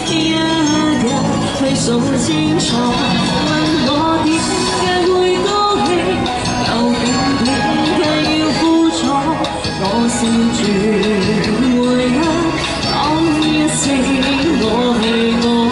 一日去數清楚，問我點解會高興，究竟點解要付出？我笑住回憶，講一聲我係我。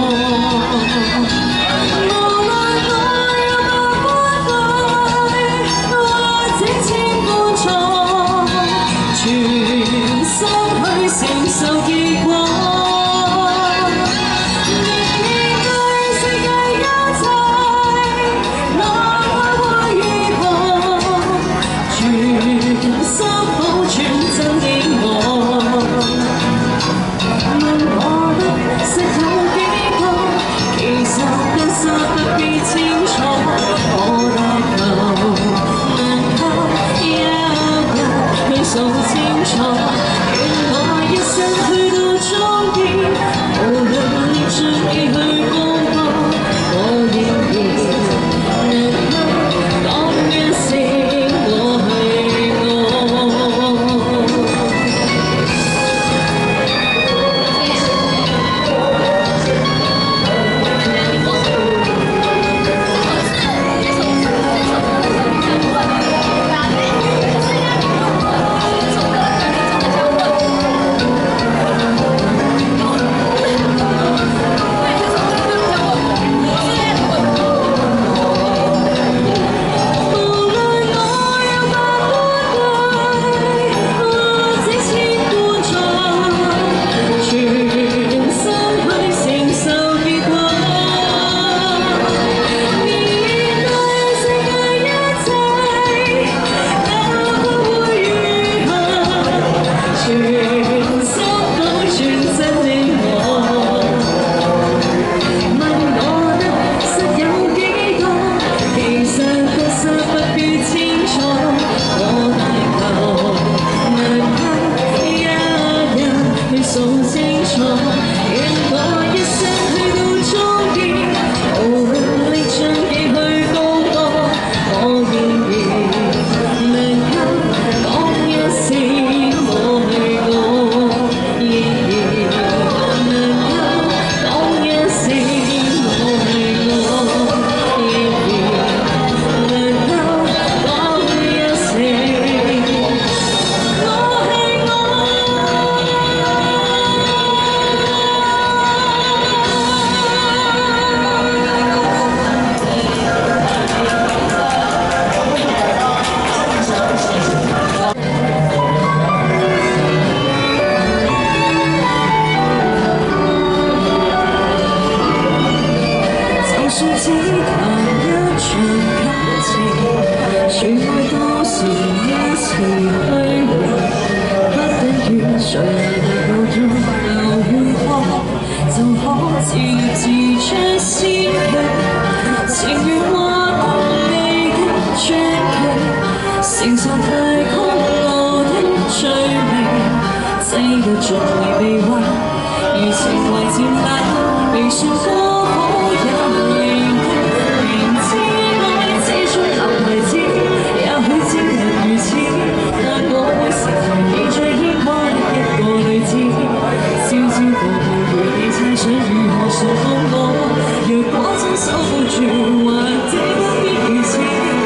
承受太空路的罪名，擠得盡未被壞，如情為漸冷，未算過好也認定。明知愛這種男孩子，也許只能如此，但我會成為你最牽掛的一個女子。朝朝暮暮陪你猜想如何馴服我，若果真守護住，還這不必如此。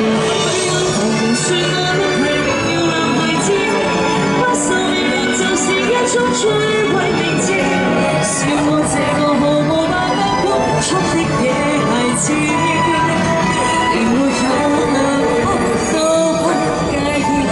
最為明智，笑我這個毫無辦法管束的野孩子，連沒有幸福都不介意。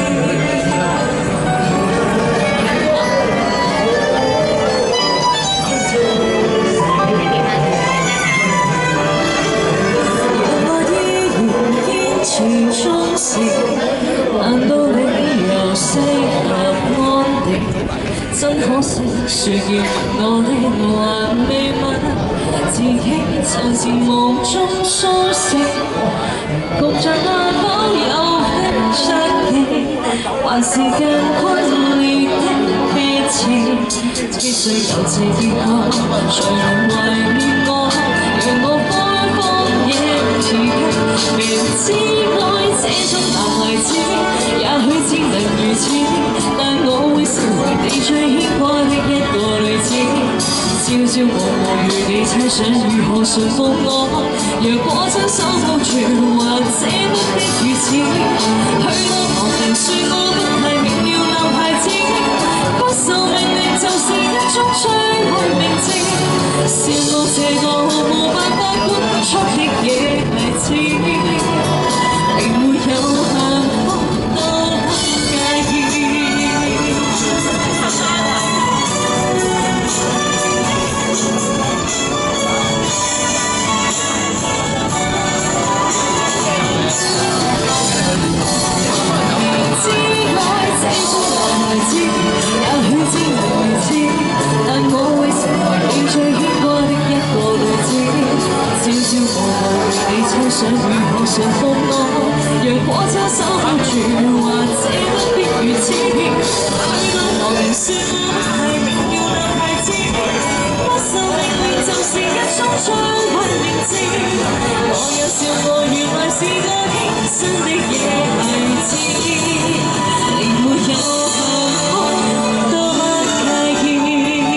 我依然堅持忠誠，難道理由適合安定？ 真可惜，說要我的還未問，自己就自夢中甦醒，焗着那口有吃你，還是更轟烈的別情，必須有這結果，才能懷念我，讓我開荒野辭卻，明知愛這種男孩子，也許只能如此，但我會成為你最牽掛的一個女子。 朝朝暮暮與你棲上，如何馴服我？若果真守不住，或者不必如此。許多旁人說我不太明瞭留孩子，不受命令就是一種最壞名字。羨慕這個沒辦法管束的野孩子，並沒有幸福都不介意。想如何馴服我？若果真守不住，或者不必如此。許多旁人說我不太明瞭男孩子，不受命令就是一種最壞名字。我也笑我原來是個輕生的野孩子，連沒有幸福都不介意。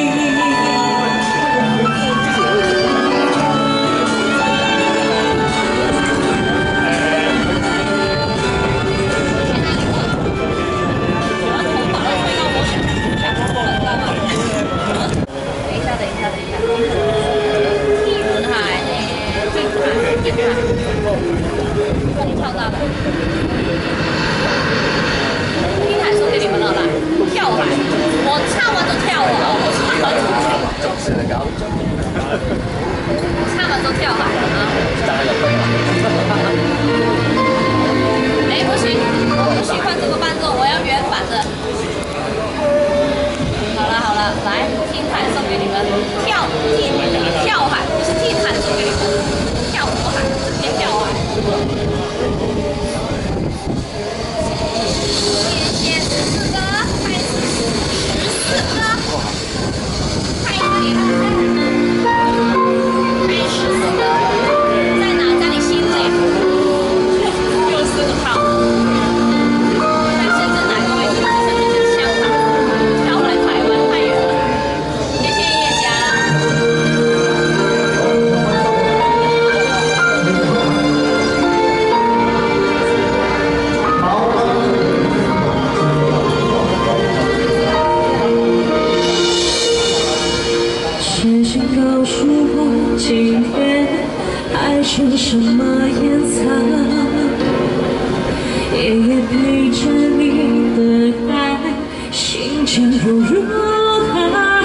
是什么掩藏？夜夜陪着你的爱，心情又如何？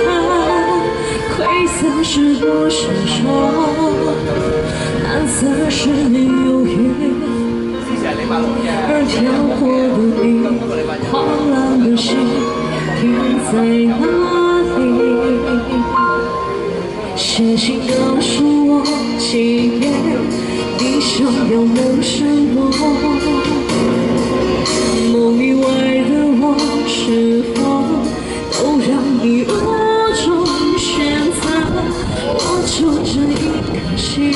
灰色是不是说，蓝色是你忧郁，而飘过的雨，狂浪的心停在哪里？写信告诉我，今夜你想要梦什么？梦以外的我，是否都让你无从选择？我就这一颗心，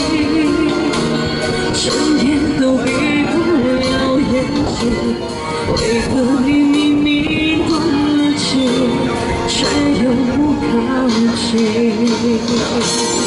整夜都闭不了眼睛，为何你明明断了气，却又不靠近？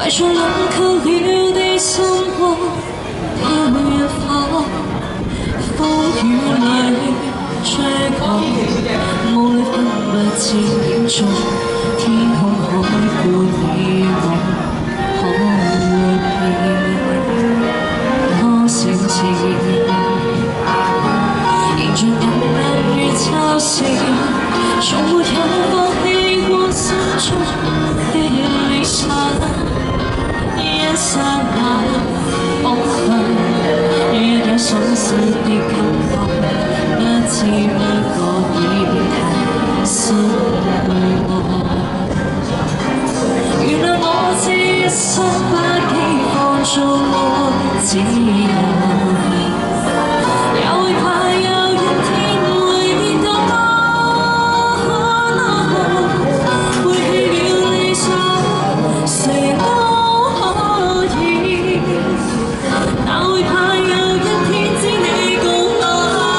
為在冷卻了的心窩，飄遠方，風雨裏追趕，無力分不清楚天空海闊你我，可會變多少次？仍像隱隱於嘲笑，從沒有放棄過心中的理想。一剎那崩潰，一有所思的感覺，不知不覺已變太深愛。原諒我這一生不羈放縱我自由。也會怕有一天會跌倒，背棄了理想，誰都可以。哪會怕有一天知你共我？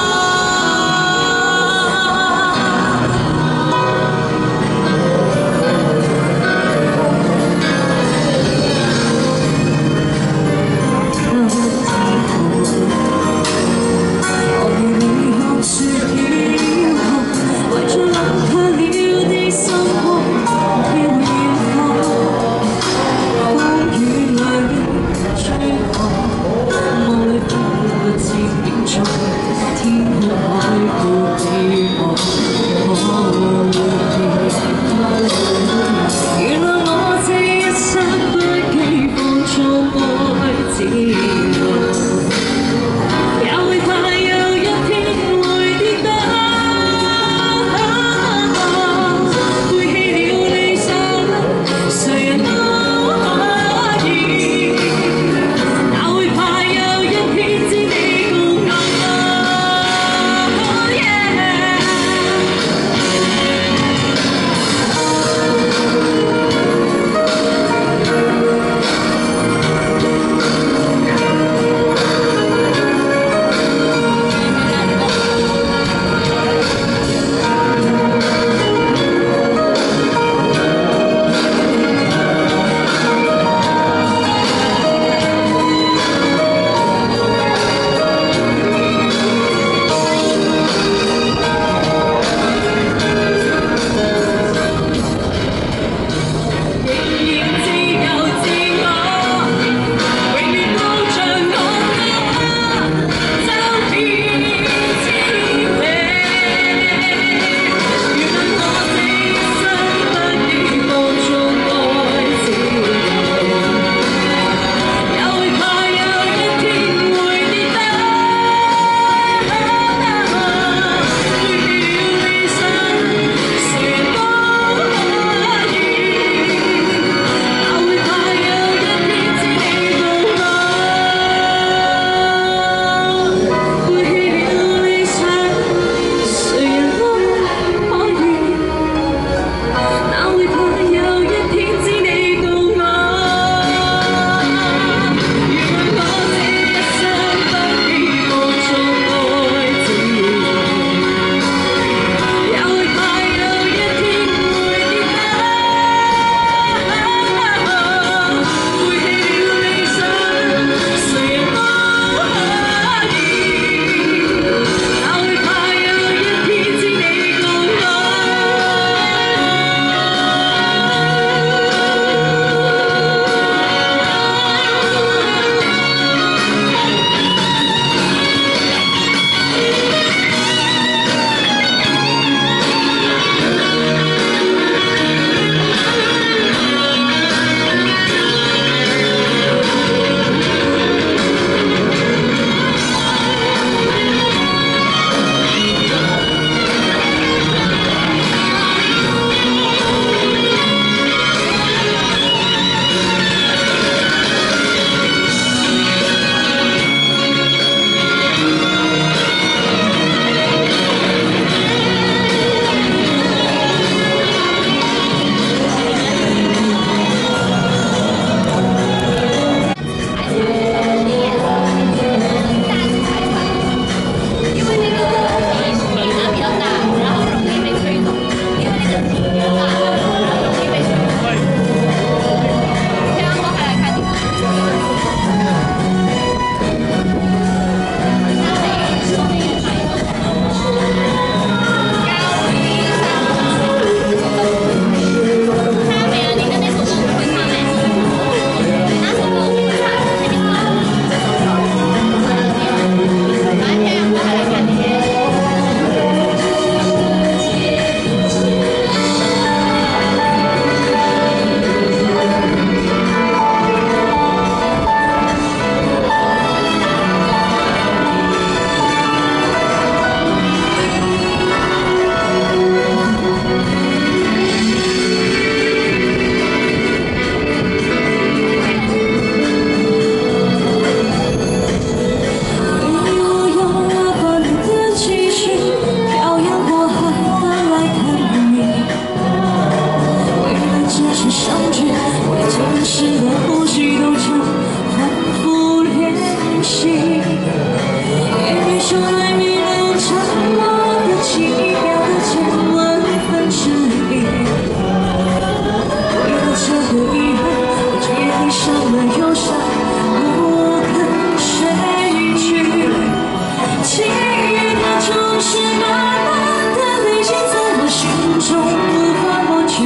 中无法抹去。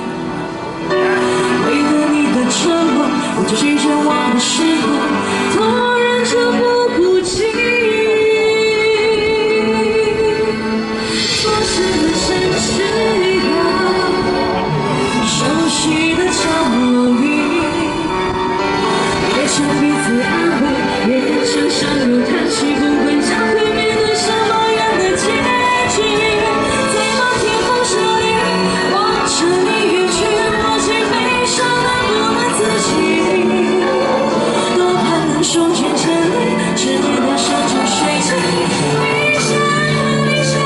为了你的承诺，我就拒绝忘的时候，突然就不顾及。陌生的城市啊，熟悉的角落里，也曾彼此安慰，也曾相拥叹息，不会将会面对什么样的结局。在漫天风沙里，望着你远去，我竟悲伤得不能自己。多盼能手牵千里，只愿那山穷水尽，你相依，你相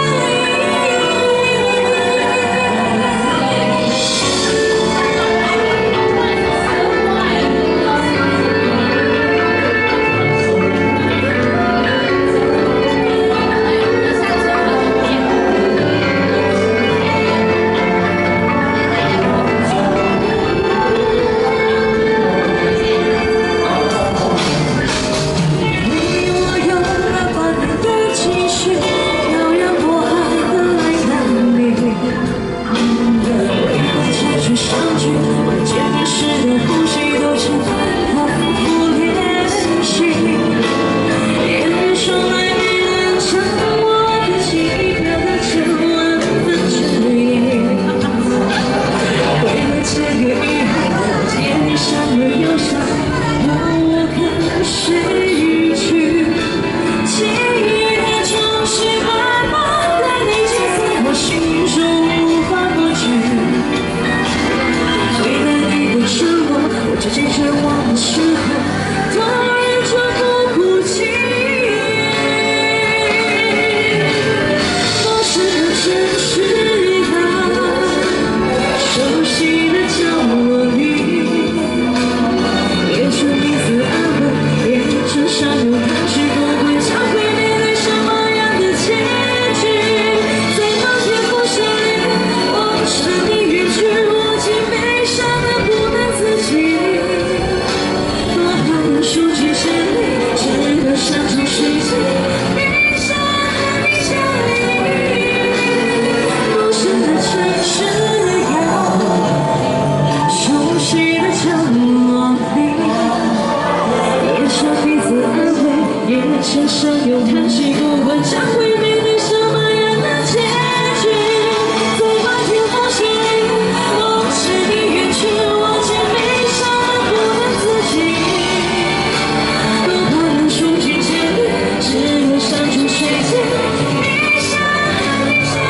牵手又叹息，不管将会面对什么样的结局。在漫天风沙里，望着你远去，我竟悲伤得不能自己。多盼能手牵千里，只愿山穷水尽，你相依，你相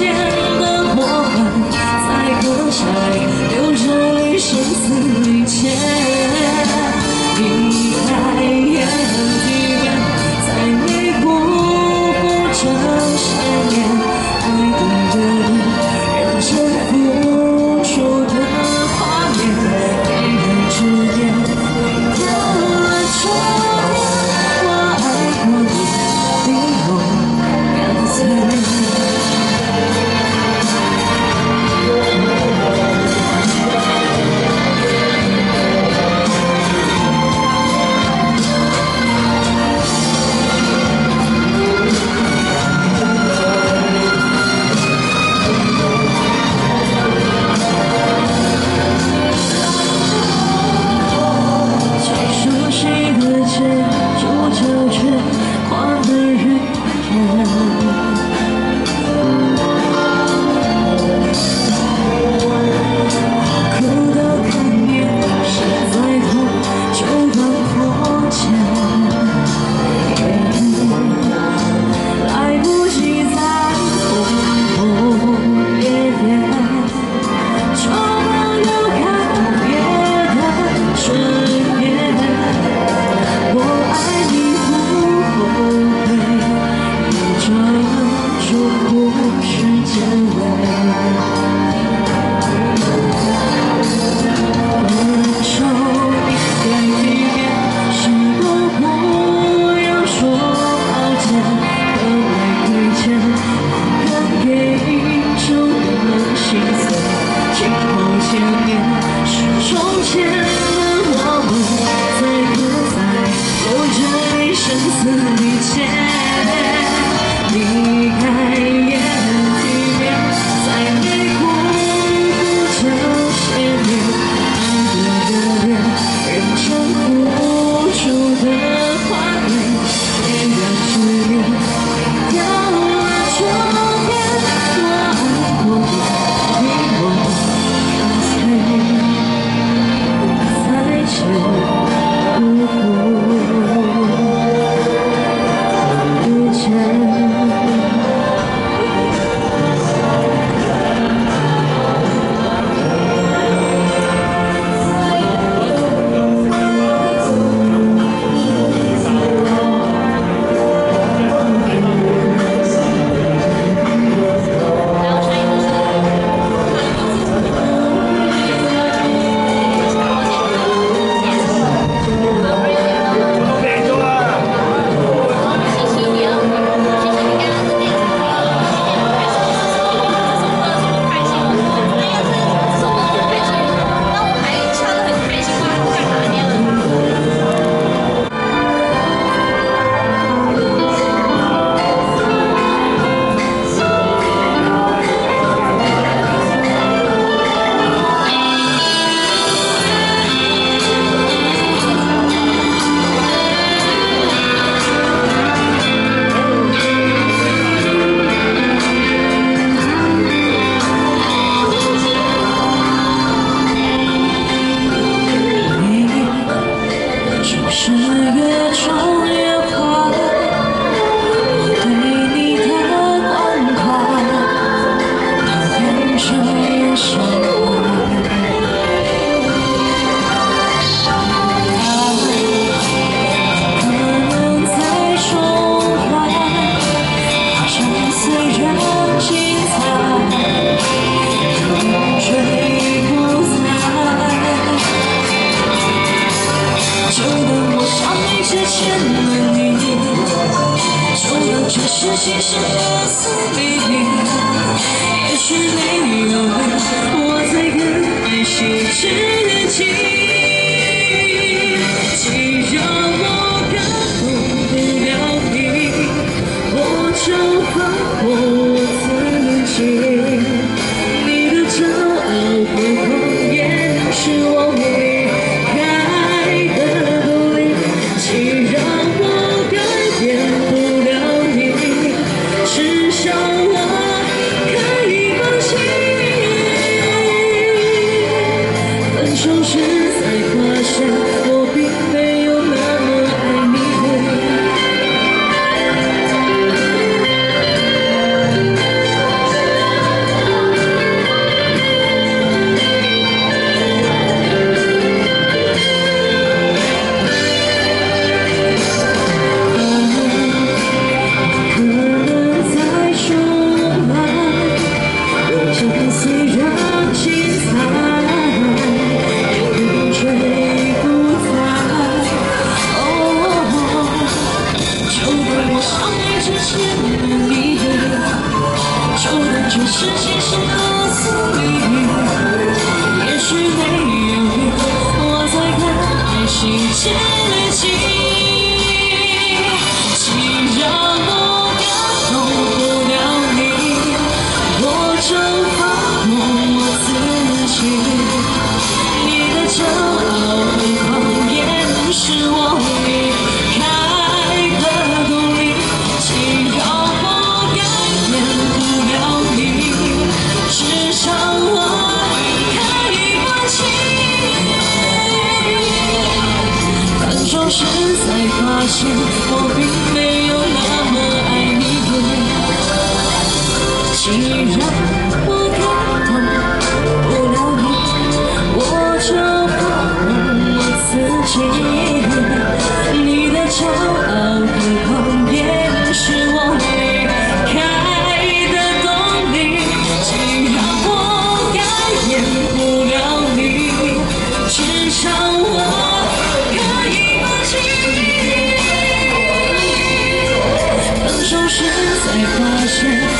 前的火花，在歌下流着泪，声嘶力竭。离开也很体面，在没辜负这些年，爱对的人，认真付出的画面，没人指点，掉了昨天，我爱过你，比我干脆。是其实的私密，也许没有你，我才更爱惜自己。既然我感动不了你，我就放过我自己。你的骄傲和谎言是我离开的动力。既然我改变不了你，至少我可以放弃。分手时才发现，我并没有那么爱你。 之前的你，就当这世界是告诉你，也许没有你，我才看爱情至极。既然我感动不了你，我就放过我自己。你的骄傲和狂野是我离开的动力。既然我改变不了你，至少我可以放弃。分手时才发现，我并没有那么爱你。既然我感动不了你，我就放过我自己。你的骄傲和狂野是我离开的动力。既然我改变不了你，至少我可以放弃。分手时才发现。